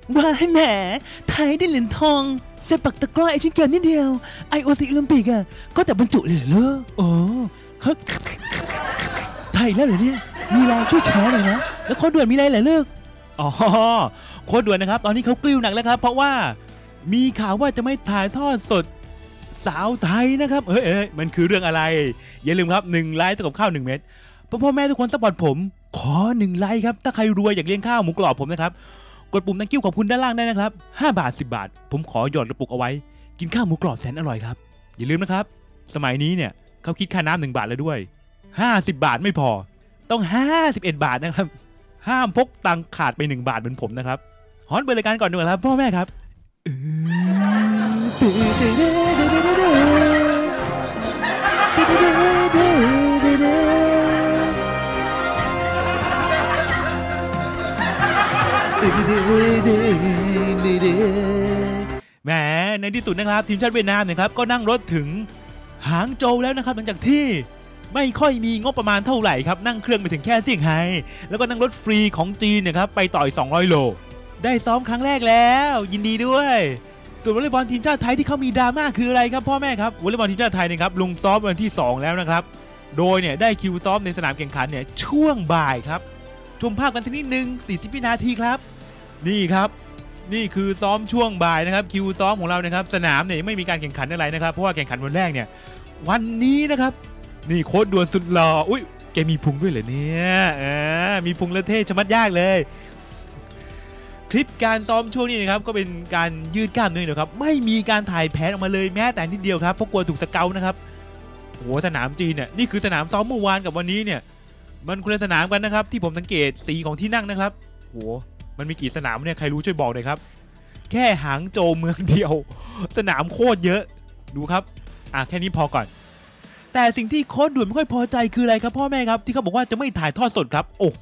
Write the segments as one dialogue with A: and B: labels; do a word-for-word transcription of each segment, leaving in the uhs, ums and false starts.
A: ว้าแหมไทยได้เหรียญทองเซปักตะกร้อเอเชียนเกมนิดเดียว ไอ โอ ซี โอลิมปิกอ่ะก็แต่บรรจุเลยเหรอโอ้เขาไทยแล้วเหรอเนี่ยมีอะไรช่วยแชร์หน่อยนะแล้วโค้ดด่วนมีอะไรเหรอเลิกอ๋อโค้ดด่วนนะครับตอนนี้เขากลิ้วหนักแล้วครับเพราะว่ามีข่าวว่าจะไม่ถ่ายทอดสดสาวไทยนะครับเฮ้ยเอ้ยมันคือเรื่องอะไรอย่าลืมครับหนึ่งไลค์เท่ากับข้าวหนึ่งเม็ดพ่อแม่ทุกคนซัพพอร์ตผมขอหนึ่งไลค์ครับถ้าใครรวยอยากเลี้ยงข้าวหมูกรอบผมนะครับกดปุ่ม thank you ขอบคุณด้านล่างได้นะครับห้าบาทสิบบาทผมขอหยอดกระปุกเอาไว้กินข้าวหมูกรอบแสนอร่อยครับอย่าลืมนะครับสมัยนี้เนี่ยเขาคิดค่าน้ำหนึ่งบาทแล้วด้วยห้าสิบบาทไม่พอต้องห้าสิบเอ็ดบาทนะครับห้ามพกตังขาดไปหนึ่งบาทเหมือนผมนะครับฮอนเปิดรายการก่อนดีกว่าครับพ่อแม่ครับแหมในที่สุดนะครับทีมชาติเวียดนามเนี่ยครับก็นั่งรถถึงหางโจวแล้วนะครับหลังจากที่ไม่ค่อยมีงบประมาณเท่าไหร่ครับนั่งเครื่องไปถึงแค่เซี่ยงไฮ้แล้วก็นั่งรถฟรีของจีนเนี่ยครับไปต่ออีกสองร้อยโลได้ซ้อมครั้งแรกแล้วยินดีด้วยส่วนวอลเลย์บอลทีมชาติไทยที่เขามีดราม่าคืออะไรครับพ่อแม่ครับวอลเลย์บอลทีมชาติไทยนะครับลงซ้อมวันที่สองแล้วนะครับโดยเนี่ยได้คิวซ้อมในสนามแข่งขันเนี่ยช่วงบ่ายครับชมภาพกันสักนิดนึงสี่สิบวินาทีครับนี่ครับนี่คือซ้อมช่วงบ่ายนะครับคิวซ้อมของเรานะครับสนามเนี่ยไม่มีการแข่งขันอะไรนะครับเพราะว่าแข่งขันวันแรกเนี่ยวันนี้นะครับนี่โค้ดด่วนสุดหล่ออุ้ยแกมีพุงด้วยเหรอเนี่ยอ่ามีพุงและเท่ชะมัดยากเลยคลิปการซ้อมช่วงนี้นะครับก็เป็นการยืดกล้ามเนื้อนะครับไม่มีการถ่ายแผนออกมาเลยแม้แต่นิดเดียวครับเพราะกลัวถูกสเกลนะครับโอ้สนามจีนเนี่ยนี่คือสนามซ้อมเมื่อวานกับวันนี้เนี่ยมันคนละสนามกันนะครับที่ผมสังเกตสีของที่นั่งนะครับโหมันมีกี่สนามเนี่ยใครรู้ช่วยบอกหน่อยครับแค่หางโจวเมืองเดียวสนามโคตรเยอะดูครับอ่ะแค่นี้พอก่อนแต่สิ่งที่โค้ชด่วนไม่ค่อยพอใจคืออะไรครับพ่อแม่ครับที่เขาบอกว่าจะไม่ถ่ายทอดสดครับโอ้โห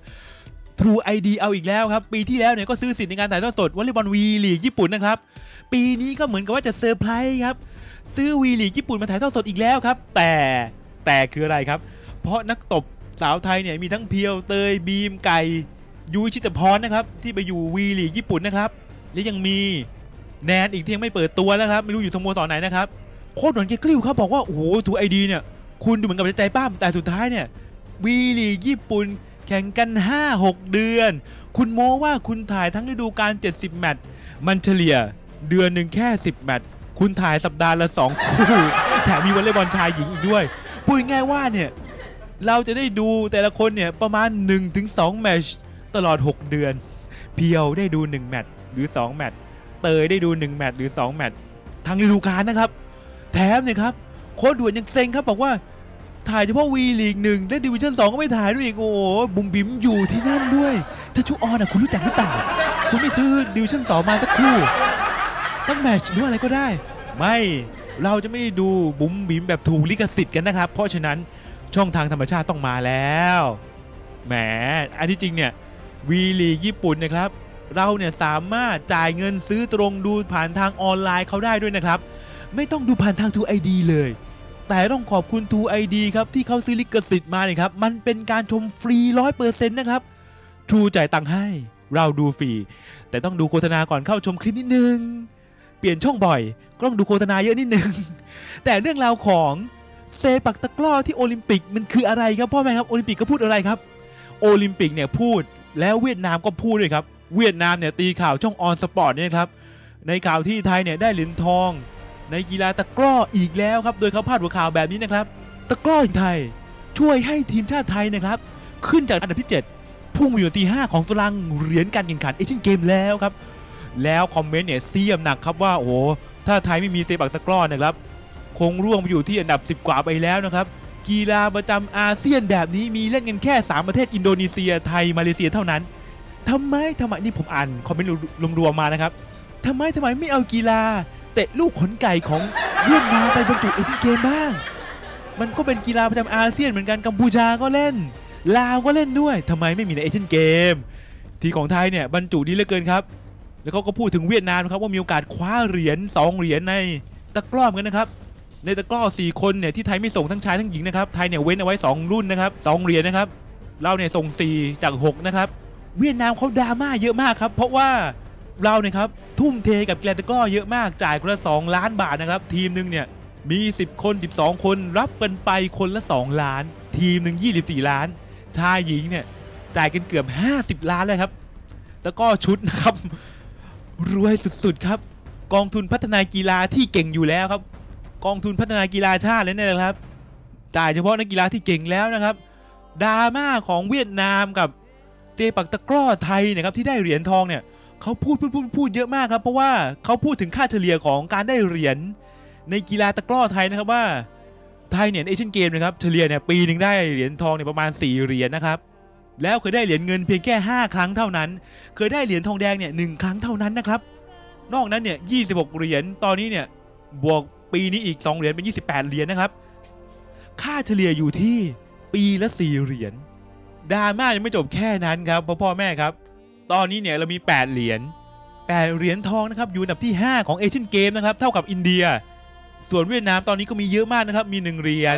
A: True ไอ ดี เอาอีกแล้วครับปีที่แล้วเนี่ยก็ซื้อสิทธิ์ในการถ่ายทอดสดวอลเลย์บอลวีลีกญี่ปุ่นนะครับปีนี้ก็เหมือนกับว่าจะเซอร์ไพรส์ครับซื้อวีลีกญี่ปุ่นมาถ่ายทอดสดอีกแล้วครับแต่แต่คืออะไรครับเพราะนักตบสาวไทยเนี่ยมีทั้งเพียวเตยบีมไก่ยุ้ยชิตพรนะครับที่ไปอยู่วีลีกญี่ปุ่นนะครับและยังมีแนนอีกที่ยังไม่เปิดตัวนะครับไม่รู้อยู่สโมสรไหนนะครับโค้ชหนอนเกกลิ้วครับบอกว่าโอ้โหทูไอดีเนี่ยคุณดูเหมือนกับใจป้ามแต่สุดท้ายเนี่ยวีลีกญี่ปุ่นแข่งกัน ห้าหก เดือนคุณโม้ว่าคุณถ่ายทั้งฤดูกาลเจ็ดสิบแมตช์มันเฉลี่ยเดือนหนึ่งแค่สิบแมตช์คุณถ่ายสัปดาห์ละสองคู่แถมมีวอลเลย์บอลชายหญิงอีกด้วยพูดง่ายๆว่าเนี่ยเราจะได้ดูแต่ละคนเนี่ยประมาณ หนึ่งถึงสอง แมตช์ตลอดหกเดือนเพียวได้ดูหนึ่งแมตช์หรือสองแมตช์เตยได้ดูหนึ่งแมตช์หรือสองแมตช์ทั้งฤดูกาลนะครับแถมเนี่ยครับโค้ชด่วนยังเซ็งครับบอกว่าถ่ายเฉพาะวีลีกหนึ่งและดิวิชั่นสองก็ไม่ถ่ายด้วยอีกโอ้โหบุ๋มบิ๋มอยู่ที่นั่นด้วยถ้าชูออนอ่ะคุณรู้จักหรือเปล่าคุณไม่ซื้อดิวิชั่นสองมาสักคู่สักแมตช์หรืออะไรก็ได้ไม่เราจะไม่ดูบุ๋มบิ๋มแบบถูกลิขสิทธิ์กันนะครับเพราะฉะนั้นช่องทางธรรมชาติต้องมาแล้วแหมอันที่จริงเนี่ยวีลีกญี่ปุ่นนะครับเราเนี่ยสามารถจ่ายเงินซื้อตรงดูผ่านทางออนไลน์เขาได้ด้วยนะครับไม่ต้องดูผ่านทาง True ไอ ดี เลยแต่ต้องขอบคุณ True ไอ ดี ครับที่เขาซื้อลิขสิทธิ์มาเนี่ยครับมันเป็นการชมฟรี ร้อยเปอร์เซ็นต์ นะครับ True จ่ายตังค์ให้เราดูฟรีแต่ต้องดูโฆษณาก่อนเข้าชมคลิปนิดนึงเปลี่ยนช่องบ่อยก็ต้องดูโฆษณาเยอะนิดนึงแต่เรื่องราวของเซปักตะกร้อที่โอลิมปิกมันคืออะไรครับพ่อแม่ครับโอลิมปิกก็พูดอะไรครับโอลิมปิกเนี่ยพูดแล้วเวียดนามก็พูดด้วยครับเวียดนามเนี่ยตีข่าวช่องออนสปอร์ตเนี่ยครับในข่าวที่ไทยเนี่ยได้เหรียญทองในกีฬาตะกร้ออีกแล้วครับโดยเขาพาดหัวข่าวแบบนี้นะครับตะกร้อไทยช่วยให้ทีมชาติไทยนะครับขึ้นจากอันดับที่เจ็ดพุ่งมาอยู่ที่ห้าของตารางเหรียญการแข่งขันเอเชียนเกมแล้วครับแล้วคอมเมนต์เนี่ยเสียมหนักครับว่าโอ้โหถ้าไทยไม่มีเซปักตะกร้อนะครับคงร่วงไปอยู่ที่อันดับสิบกว่าไปแล้วนะครับกีฬาประจำอาเซียนแบบนี้มีเล่นกันแค่สามประเทศอินโดนีเซียไทยมาเลเซียเท่านั้นทำไมทำไมนี่ผมอ่านคอมเมนต์รวมๆมานะครับทำไมทำไมไม่เอากีฬาเตะลูกขนไก่ของเวียดนามไปบรรจุเอเชียนเกมบ้างมันก็เป็นกีฬาประจำอาเซียนเหมือนกันกัมพูชาก็เล่นลาวก็เล่นด้วยทำไมไม่มีในเอเชียนเกมที่ของไทยเนี่ยบรรจุดีเหลือเกินครับแล้วเขาก็พูดถึงเวียดนามครับว่ามีโอกาสคว้าเหรียญสองเหรียญในตะกร้อกันนะครับในตะกร้อสี่คนเนี่ยที่ไทยไม่ส่งทั้งชายทั้งหญิงนะครับไทยเนี่ยเว้นเอาไว้สองรุ่นนะครับสองเหรียญนะครับเราเนี่ยส่งสี่จากหกนะครับเวียดนามเขาดราม่าเยอะมากครับเพราะว่าเราเนี่ยครับทุ่มเทกับกีฬาตะกร้อเยอะมากจ่ายคนละสองล้านบาทนะครับทีมหนึ่งเนี่ยมีสิบคนสิบสองคนรับกันไปคนละสองล้านทีมหนึ่งยี่สิบสี่ล้านชายหญิงเนี่ยจ่ายกันเกือบห้าสิบล้านเลยครับตะกร้อชุดนะครับรวยสุดๆครับกองทุนพัฒนากีฬาที่เก่งอยู่แล้วครับกองทุนพัฒนากีฬาชาติเลยนะครับจ่ายเฉพาะนักกีฬาที่เก่งแล้วนะครับดราม่าของเวียดนามกับเจปักตะกร้อไทยนะครับที่ได้เหรียญทองเนี่ยเขาพูดพูดพูดพูดเยอะมากครับเพราะว่าเขาพูดถึงค่าเฉลี่ยของการได้เหรียญในกีฬาตะกร้อไทยนะครับว่าไทยเนี่ยเอเชียนเกมนะครับเฉลี่ยเนี่ยปีหนึ่งได้เหรียญทองเนี่ยประมาณสี่เหรียญนะครับแล้วเคยได้เหรียญเงินเพียงแค่ห้าครั้งเท่านั้นเคยได้เหรียญทองแดงเนี่ยหนึ่งครั้งเท่านั้นนะครับนอกนั้นเนี่ยยี่สิบหกเหรียญตอนนี้เนี่ยบวกปีนี้อีกสองเหรียญเป็นยี่สิบแปดเหรียญนะครับค่าเฉลี่ยอยู่ที่ปีละสี่เหรียญดราม่ายังไม่จบแค่นั้นครับพ่อพ่อแม่ครับตอนนี้เนี่ยเรามีแปดเหรียญแปดเหรียญทองนะครับอยู่อันดับที่ห้าของเอเชียนเกมนะครับเท่ากับอินเดียส่วนเวียดนามตอนนี้ก็มีเยอะมากนะครับมีหนึ่งเหรียญ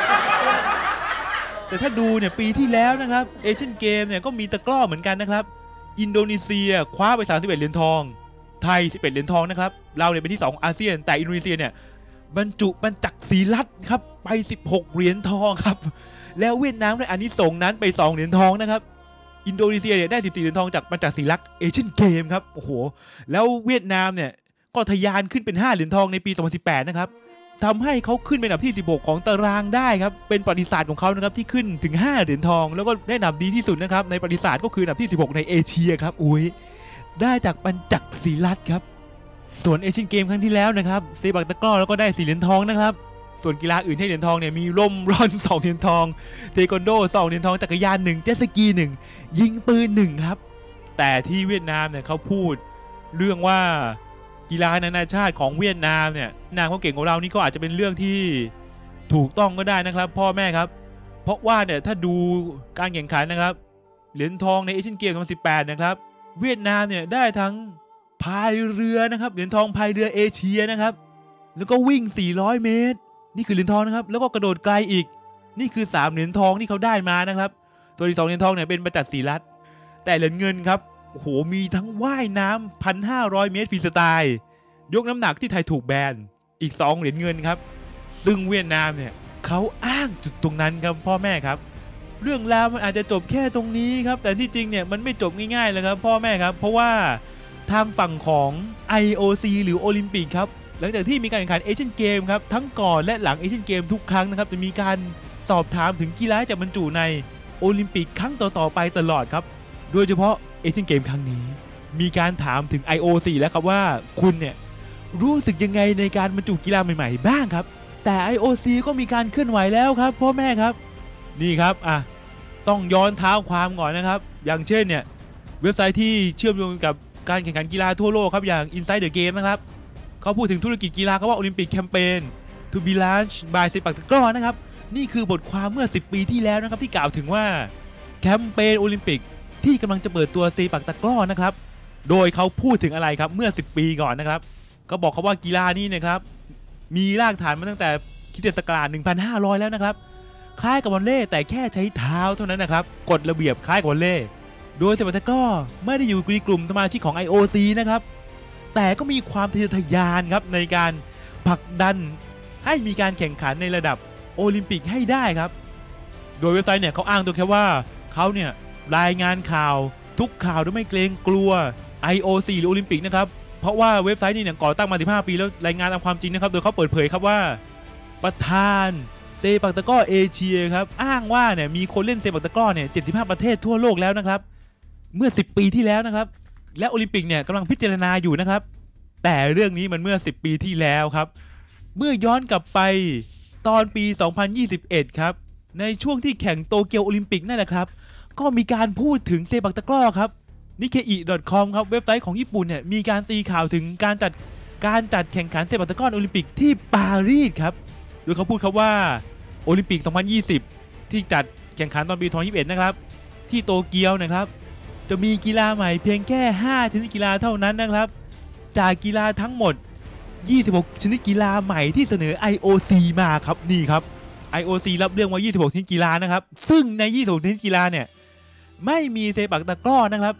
A: แต่ถ้าดูเนี่ยปีที่แล้วนะครับเอเชียนเกมเนี่ยก็มีตะกร้อเหมือนกันนะครับอินโดนีเซียคว้าไปสามสิบเอ็ดเหรียญทองไทยสิบเอ็ดเหรียญทองนะครับเราเนี่ยเป็นที่สองของอาเซียนแต่อินโดนีเซียเนี่ยบรรจุบรรจักษ์ศรีรัตน์ครับไปสิบหกเหรียญทองครับแล้วเวียดนามได้อานิสงส์นั้นไปสองเหรียญทองนะครับอินโดนีเซียเนี่ยได้สิบสี่เหรียญทองจากบรรจักษ์ศรีรัตน์เอเชียนเกมครับโอ้โหแล้วเวียดนามเนี่ยก็ทะยานขึ้นเป็นห้าเหรียญทองในปีสองพันสิบแปดนะครับทำให้เขาขึ้นเป็นอันดับที่สิบหกของตารางได้ครับเป็นประวัติศาสตร์ของเขานะครับที่ขึ้นถึงห้าเหรียญทองแล้วก็ได้อันดับดีที่สุดนะครับในประวัติศาสตร์ก็คืออันดับที่สิบหกในเอเชียครับอุ้ยได้จากบรรจักษ์ศรีรัตน์ครับส่วนเอเชียนเกมครั้งที่แล้วนะครับเซปักตะกร้อแล้วก็ได้สี่เหรียญทองนะครับส่วนกีฬาอื่นที่เหรียญทองเนี่ยมีร่มร่อนสองเหรียญทองเทควันโดสองเหรียญทองจักรยานหนึ่งเจ็ตสกีหนึ่งยิงปืนหนึ่งครับแต่ที่เวียดนามเนี่ยเขาพูดเรื่องว่ากีฬานานาชาติของเวียดนามเนี่ยนางเขาเก่งของเรานี่ก็อาจจะเป็นเรื่องที่ถูกต้องก็ได้นะครับพ่อแม่ครับเพราะว่าเนี่ยถ้าดูการแข่งขันนะครับเหรียญทองในเอเชียนเกมสองพันสิบแปดนะครับเวียดนามเนี่ยได้ทั้งพายเรือนะครับเหรียญทองพายเรือเอเชียนะครับแล้วก็วิ่งสี่ร้อยเมตรนี่คือเหรียญทองนะครับแล้วก็กระโดดไกลอีกนี่คือสามเหรียญทองที่เขาได้มานะครับส่วนอีกสองเหรียญทองเนี่ยเป็นบรรจักษ์ศรีรัตน์แต่เหรียญเงินครับโอ้โหมีทั้งว่ายน้ำ หนึ่งพันห้าร้อย เมตรฟรีสไตล์ยกน้ำหนักที่ไทยถูกแบนอีกสองเหรียญเงินครับซึ่งเวียดนามเนี่ยเขาอ้างจุดตรงนั้นครับพ่อแม่ครับเรื่องราวมันอาจจะจบแค่ตรงนี้ครับแต่ที่จริงเนี่ยมันไม่จบง่ายๆเลยครับพ่อแม่ครับเพราะว่าทางฝั่งของ ไอ โอ ซี หรือโอลิมปิกครับหลังจากที่มีการแข่งขันเอเชียนเกมครับทั้งก่อนและหลังเอเชียนเกมทุกครั้งนะครับจะมีการสอบถามถึงกีฬาจะบรรจุในโอลิมปิกครั้งต่อๆไปตลอดครับโดยเฉพาะเอเชียนเกมครั้งนี้มีการถามถึง ไอ โอ ซี แล้วครับว่าคุณเนี่ยรู้สึกยังไงในการบรรจุกีฬาใหม่ๆบ้างครับแต่ ไอ โอ ซี ก็มีการเคลื่อนไหวแล้วครับพ่อแม่ครับนี่ครับอ่ะต้องย้อนเท้าความก่อนนะครับอย่างเช่นเนี่ยเว็บไซต์ที่เชื่อมโยงกับการแข่งขันกีฬาทั่วโลกครับอย่าง Inside the Game นะครับเขาพูดถึงธุรกิจกีฬาเขาว่าโอลิมปิกแคมเปญ to be launched by เซปักตะกร้อนะครับนี่คือบทความเมื่อสิบปีที่แล้วนะครับที่กล่าวถึงว่าแคมเปญโอลิมปิกที่กำลังจะเปิดตัวเซปักตะกร้อนะครับโดยเขาพูดถึงอะไรครับเมื่อสิบปีก่อนนะครับเขาบอกเขาว่ากีฬานี้นะครับมีรากฐานมาตั้งแต่คริสตศักราชหนึ่งพันห้าร้อยแล้วนะครับคล้ายกับวอลเลย์แต่แค่ใช้เท้าเท่านั้นนะครับกฎระเบียบคล้ายกับวอลเลย์โดยเซปักตะกร้อไม่ได้อยู่ในกลุ่มสมาชิกของ ไอ โอ ซี นะครับแต่ก็มีความทะเยอทะยานครับในการผลักดันให้มีการแข่งขันในระดับโอลิมปิกให้ได้ครับโดยเว็บไซต์เนี่ยเขาอ้างตัวแค่ว่าเขาเนี่ยรายงานข่าวทุกข่าวโดยไม่เกรงกลัว ไอ โอ ซี หรือโอลิมปิกนะครับเพราะว่าเว็บไซต์นี้เนี่ยก่อตั้งมาสิบห้าปีแล้วรายงานตามความจริงนะครับโดยเขาเปิดเผยครับว่าประธานเซปักตะกร้อเอเชียครับอ้างว่าเนี่ยมีคนเล่นเซปักตะกร้อเนี่ยเจ็ดสิบห้าประเทศทั่วโลกแล้วนะครับเมื่อสิบปีที่แล้วนะครับและโอลิมปิกเนี่ยกำลังพิจารณาอยู่นะครับแต่เรื่องนี้มันเมื่อสิบปีที่แล้วครับเมื่อย้อนกลับไปตอนปีสองพันยี่สิบเอ็ดครับในช่วงที่แข่งโตเกียวโอลิมปิกนั่นแหละครับก็มีการพูดถึงเซปักตะกร้อครับ นิเคอิ ดอท คอม ครับเว็บไซต์ของญี่ปุ่นเนี่ยมีการตีข่าวถึงการจัดการจัดแข่งขันเซปักตะกร้อโอลิมปิกที่ปารีสครับโดยเขาพูดครับว่าโอลิมปิกสองพันยี่สิบที่จัดแข่งขันตอนปีสองพันยี่สิบเอ็ดนะครับที่โตเกียวนะครับจะมีกีฬาใหม่เพียงแค่ห้าชนิดกีฬาเท่านั้นนะครับจากกีฬาทั้งหมดยี่สิบหกชนิดกีฬาใหม่ที่เสนอ ไอ โอ ซี มาครับนี่ครับ ไอ โอ ซี รับเรื่องว่ายี่สิบหกชนิดกีฬานะครับซึ่งในยี่สิบหกชนิดกีฬาเนี่ยไม่มีเซปักตะกร้อนะครับ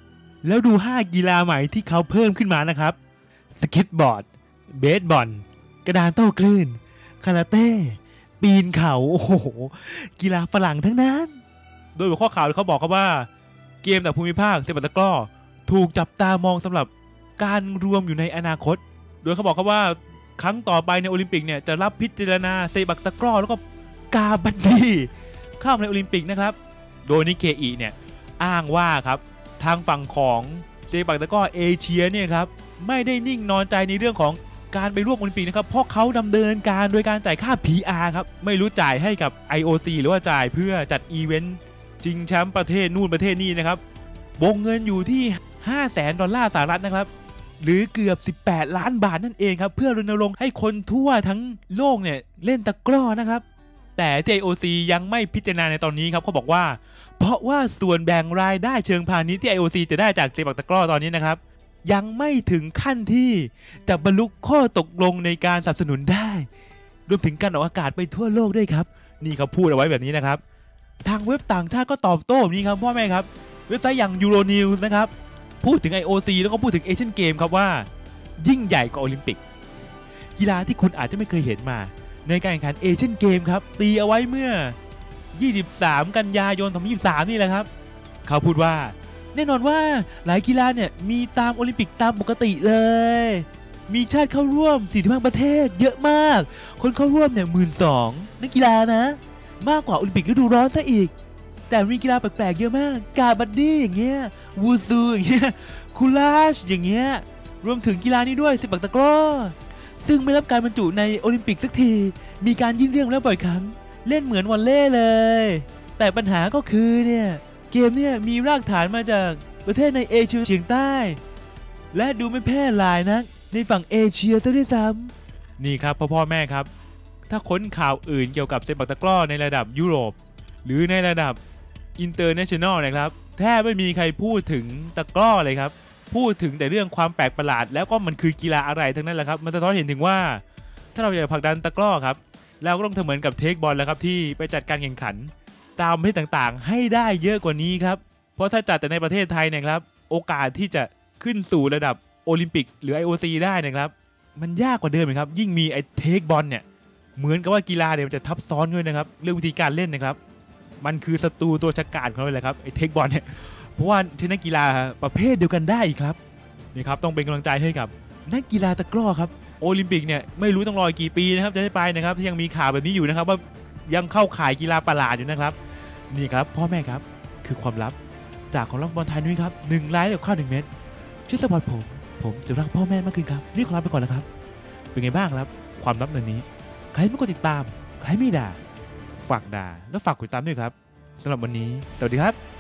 A: แล้วดูห้ากีฬาใหม่ที่เขาเพิ่มขึ้นมานะครับสเก็ตบอร์ดเบสบอลกระดานโต้คลื่นคาราเต้ปีนเขาโอ้โหกีฬาฝรั่งทั้งนั้นโดยหัวข้อข่าวเขาบอกครับว่าเกมแต่ภูมิภาคเซปักตะกร้อถูกจับตามองสำหรับการรวมอยู่ในอนาคตโดยเขาบอกครับว่าครั้งต่อไปในโอลิมปิกเนี่ยจะรับพิจารณาเซปักตะกร้อแล้วก็กาบัดดี้เข้าในโอลิมปิกนะครับโดยนิเคอิเนี่ยอ้างว่าครับทางฝั่งของเซปักตะกร้อเอเชียเนี่ยครับไม่ได้นิ่งนอนใจในเรื่องของการไปร่วมโอลิมปิกนะครับเพราะเขาดำเนินการโดยการจ่ายค่า พี อาร์ ครับไม่รู้จ่ายให้กับ ไอ โอ ซี หรือว่าจ่ายเพื่อจัดอีเวนต์ชิงแชมป์ประเทศนู่นประเทศนี้นะครับวงเงินอยู่ที่ ห้าแสน ดอลลาร์สหรัฐนะครับหรือเกือบสิบแปดล้านบาทนั่นเองครับเพื่อรณรงค์ให้คนทั่วทั้งโลกเนี่ยเล่นตะกร้อนะครับแต่ที่ ไอ โอ ซี ยังไม่พิจารณาในตอนนี้ครับเขาบอกว่าเพราะว่าส่วนแบ่งรายได้เชิงพาณิชย์ที่ ไอ โอ ซี จะได้จากเซปักตะกร้อตอนนี้นะครับยังไม่ถึงขั้นที่จะบรรลุข้อตกลงในการสนับสนุนได้รวมถึงการออกอากาศไปทั่วโลกด้วยครับนี่เขาพูดเอาไว้แบบนี้นะครับทางเว็บต่างชาติก็ตอบโต้นี้ครับพ่อแม่ครับเว็บไซต์อย่าง Euronews นะครับพูดถึง ไอ โอ ซี แล้วก็พูดถึงเอเชียนเกมครับว่ายิ่งใหญ่กว่าโอลิมปิกกีฬาที่คุณอาจจะไม่เคยเห็นมาในการแข่งขันเอเชียนเกมครับตีเอาไว้เมื่อยี่สิบสามกันยายนสองพันยี่สิบสามนี่แหละครับเขาพูดว่าแน่นอนว่าหลายกีฬาเนี่ยมีตามโอลิมปิกตามปกติเลยมีชาติเข้าร่วมสี่สิบห้าประเทศเยอะมากคนเข้าร่วมเนี่ยหมื่นสองนักกีฬานะมากกว่าโอลิมปิกฤดูร้อนซะอีกแต่มีกีฬาแปลกๆเยอะมากกาบัดดี้อย่างเงี้ยวูซูอย่างเงี้ยคูลาชอย่างเงี้ยรวมถึงกีฬานี้ด้วยเซปักตะกร้อซึ่งไม่รับการบรรจุในโอลิมปิกสักทีมีการยื่นเรื่องแล้วบ่อยครั้งเล่นเหมือนวอลเลย์เลยแต่ปัญหาก็คือเนี่ยเกมเนี่ยมีรากฐานมาจากประเทศในเอเชียเฉียงใต้และดูไม่แพร่หลายนักในฝั่งเอเชียซะด้วยซ้ำนี่ครับพ่อพ่อแม่ครับถ้าค้นข่าวอื่นเกี่ยวกับเซปักตะกร้อในระดับยุโรปหรือในระดับอินเตอร์เนชั่นแนลนะครับแทบไม่มีใครพูดถึงตะกร้อเลยครับพูดถึงแต่เรื่องความแปลกประหลาดแล้วก็มันคือกีฬาอะไรทั้งนั้นแหละครับมันสะท้อนเห็นถึงว่าถ้าเราอยากผลักดันตะกร้อครับเราก็ต้องทำเหมือนกับเทคบอลแล้วครับที่ไปจัดการแข่งขันตามประเทศต่างๆให้ได้เยอะกว่านี้ครับเพราะถ้าจัดแต่ในประเทศไทยเนี่ยครับโอกาสที่จะขึ้นสู่ระดับโอลิมปิกหรือ ไอ โอ ซี ได้นะครับมันยากกว่าเดิมครับยิ่งมีไอ้เทคบอลเนี่ยเหมือนกับว่ากีฬาเนี่ยมันจะทับซ้อนด้วยนะครับเรื่องวิธีการเล่นนะครับมันคือศัตรูตัวฉกาจของเราเลยครับไอ้เทคบอลเนี่ยเพราะว่าที่นักกีฬาประเภทเดียวกันได้อีกครับนี่ครับต้องเป็นกำลังใจให้กับนักกีฬาตะกร้อครับโอลิมปิกเนี่ยไม่รู้ต้องรอกี่ปีนะครับจะได้ไปนะครับที่ยังมีข่าวแบบนี้อยู่นะครับว่ายังเข้าข่ายกีฬาประหลาดอยู่นะครับนี่ครับพ่อแม่ครับคือความลับจากของรักบอลไทยนุ้ยครับหนึ่งไลค์กับข้าวหนึ่งเม็ดช่วยสปอร์ตผมผมจะรักพ่อแม่มากขึ้นครับนี่ขอลาไปก่อนแล้วครับเป็นไงบ้างครับความลับเรื่องนี้ใครไม่กดติดตามใครไม่ด่าฝากด่าแล้วฝากกดติดตามด้วยครับสำหรับวันนี้สวัสดีครับ